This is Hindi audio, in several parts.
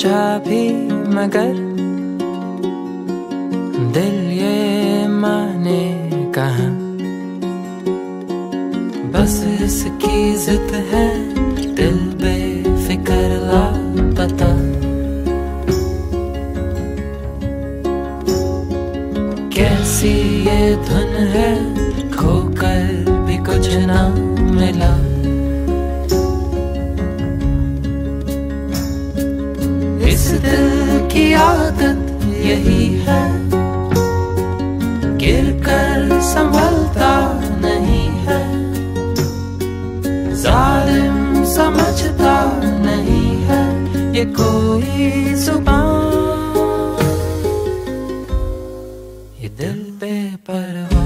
सोचा भी मगर दिल ये माने कहाँ। बस इसकी जिद है दिल बेफिक्र लापता। कैसी ये धुन है खोकर भी कुछ ना मिला। इस दिल की आदत यही है गिर कर संभलता नहीं है। जालिम समझता नहीं है ये कोई जुबान। ये दिल बेपरवाह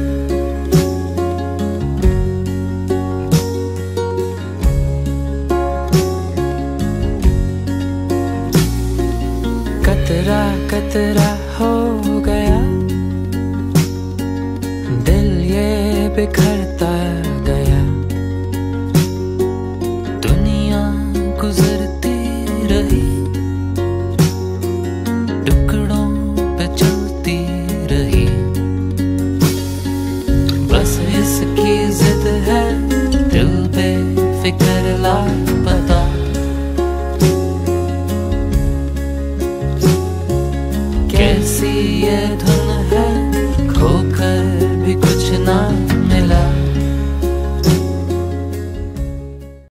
कतरा कतरा हो गया दिल ये बिखरता गया। दुनिया गुजरती रही